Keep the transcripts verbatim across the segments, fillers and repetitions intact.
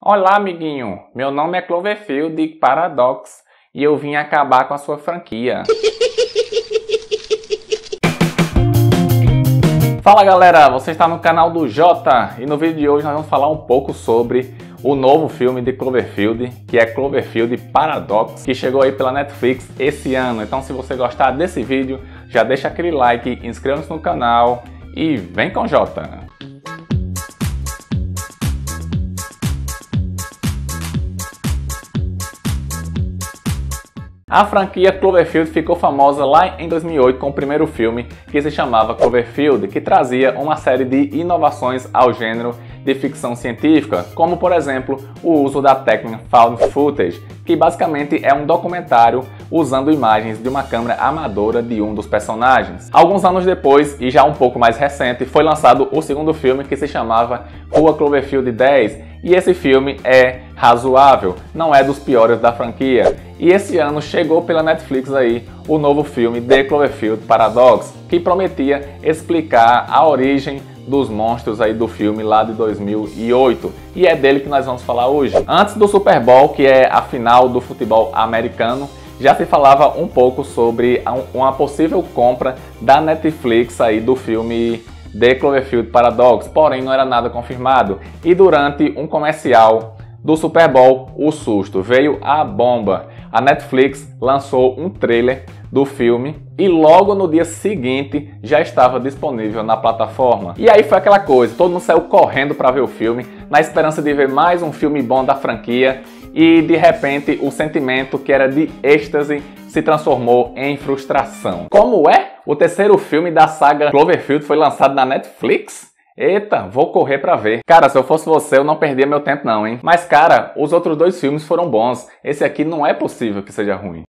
Olá, amiguinho. Meu nome é Cloverfield Paradox e eu vim acabar com a sua franquia. Fala, galera, você está no canal do Jota e no vídeo de hoje nós vamos falar um pouco sobre o novo filme de Cloverfield, que é Cloverfield Paradox, que chegou aí pela Netflix esse ano. Então, se você gostar desse vídeo, já deixa aquele like, inscreva-se no canal e vem com o Jota. A franquia Cloverfield ficou famosa lá em dois mil e oito com o primeiro filme, que se chamava Cloverfield, que trazia uma série de inovações ao gênero de ficção científica, como por exemplo o uso da técnica Found Footage, que basicamente é um documentário usando imagens de uma câmera amadora de um dos personagens. Alguns anos depois, e já um pouco mais recente, foi lançado o segundo filme, que se chamava Rua Cloverfield dez, e esse filme é razoável, não é dos piores da franquia. E esse ano chegou pela Netflix aí o novo filme The Cloverfield Paradox, que prometia explicar a origem dos monstros aí do filme lá de dois mil e oito. E é dele que nós vamos falar hoje. Antes do Super Bowl, que é a final do futebol americano, já se falava um pouco sobre uma possível compra da Netflix aí do filme The Cloverfield Paradox, porém não era nada confirmado. E durante um comercial do Super Bowl, o susto, veio a bomba. A Netflix lançou um trailer do filme e logo no dia seguinte já estava disponível na plataforma. E aí foi aquela coisa, todo mundo saiu correndo para ver o filme, na esperança de ver mais um filme bom da franquia, e de repente o sentimento que era de êxtase se transformou em frustração. Como é? O terceiro filme da saga Cloverfield foi lançado na Netflix? Eita, vou correr pra ver. Cara, se eu fosse você, eu não perdia meu tempo não, hein? Mas cara, os outros dois filmes foram bons. Esse aqui não é possível que seja ruim.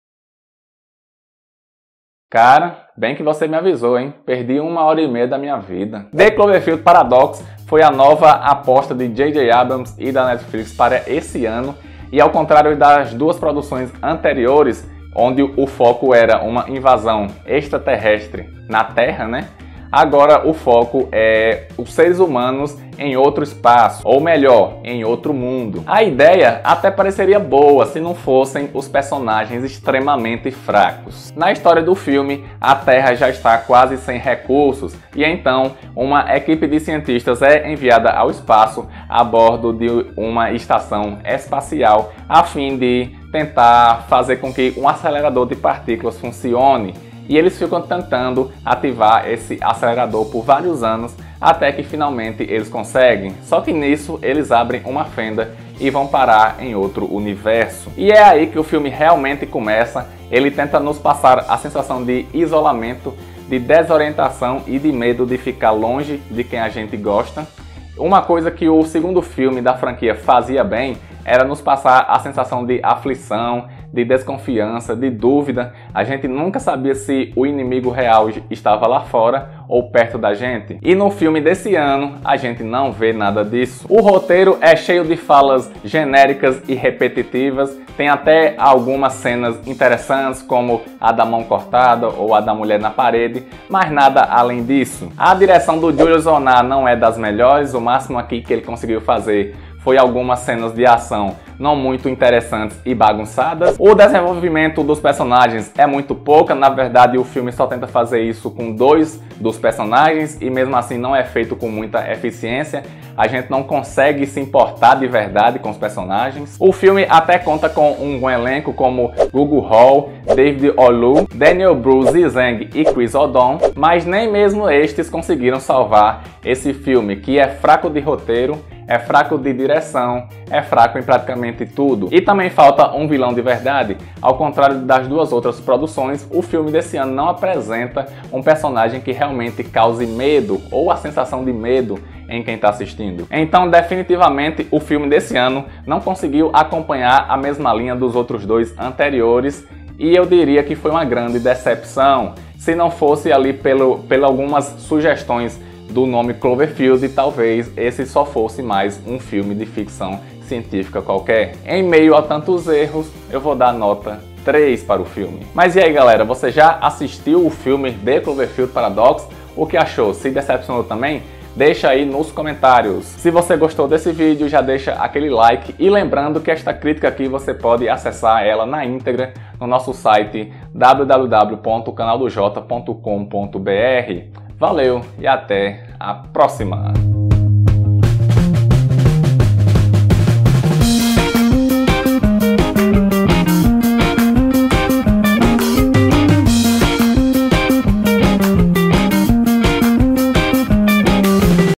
Cara, bem que você me avisou, hein? Perdi uma hora e meia da minha vida. The Cloverfield Paradox foi a nova aposta de J J Abrams e da Netflix para esse ano. E ao contrário das duas produções anteriores, onde o foco era uma invasão extraterrestre na Terra, né? Agora o foco é os seres humanos em outro espaço, ou melhor, em outro mundo. A ideia até pareceria boa se não fossem os personagens extremamente fracos. Na história do filme, a Terra já está quase sem recursos e então uma equipe de cientistas é enviada ao espaço a bordo de uma estação espacial a fim de tentar fazer com que um acelerador de partículas funcione. E eles ficam tentando ativar esse acelerador por vários anos, até que finalmente eles conseguem. Só que nisso eles abrem uma fenda e vão parar em outro universo. E é aí que o filme realmente começa. Ele tenta nos passar a sensação de isolamento, de desorientação e de medo de ficar longe de quem a gente gosta. Uma coisa que o segundo filme da franquia fazia bem era nos passar a sensação de aflição, de desconfiança, de dúvida. A gente nunca sabia se o inimigo real estava lá fora ou perto da gente. E no filme desse ano, a gente não vê nada disso. O roteiro é cheio de falas genéricas e repetitivas. Tem até algumas cenas interessantes, como a da mão cortada ou a da mulher na parede, mas nada além disso. A direção do Julius Onah não é das melhores. O máximo aqui que ele conseguiu fazer foi algumas cenas de ação não muito interessantes e bagunçadas. O desenvolvimento dos personagens é muito pouca, na verdade o filme só tenta fazer isso com dois dos personagens e mesmo assim não é feito com muita eficiência. A gente não consegue se importar de verdade com os personagens. O filme até conta com um bom elenco como Google Hall, David Oyelowo, Daniel Bruce Zhang e Chris O'Donnell, mas nem mesmo estes conseguiram salvar esse filme, que é fraco de roteiro, é fraco de direção, é fraco em praticamente tudo. E também falta um vilão de verdade. Ao contrário das duas outras produções, o filme desse ano não apresenta um personagem que realmente cause medo ou a sensação de medo em quem está assistindo. Então, definitivamente, o filme desse ano não conseguiu acompanhar a mesma linha dos outros dois anteriores e eu diria que foi uma grande decepção. Se não fosse ali pelo, pelo algumas sugestões do nome Cloverfield, talvez esse só fosse mais um filme de ficção científica qualquer. Em meio a tantos erros, eu vou dar nota três para o filme. Mas e aí, galera, você já assistiu o filme The Cloverfield Paradox? O que achou? Se decepcionou também? Deixa aí nos comentários. Se você gostou desse vídeo, já deixa aquele like. E lembrando que esta crítica aqui você pode acessar ela na íntegra no nosso site w w w ponto canal do j ponto com ponto b r. Valeu e até a próxima!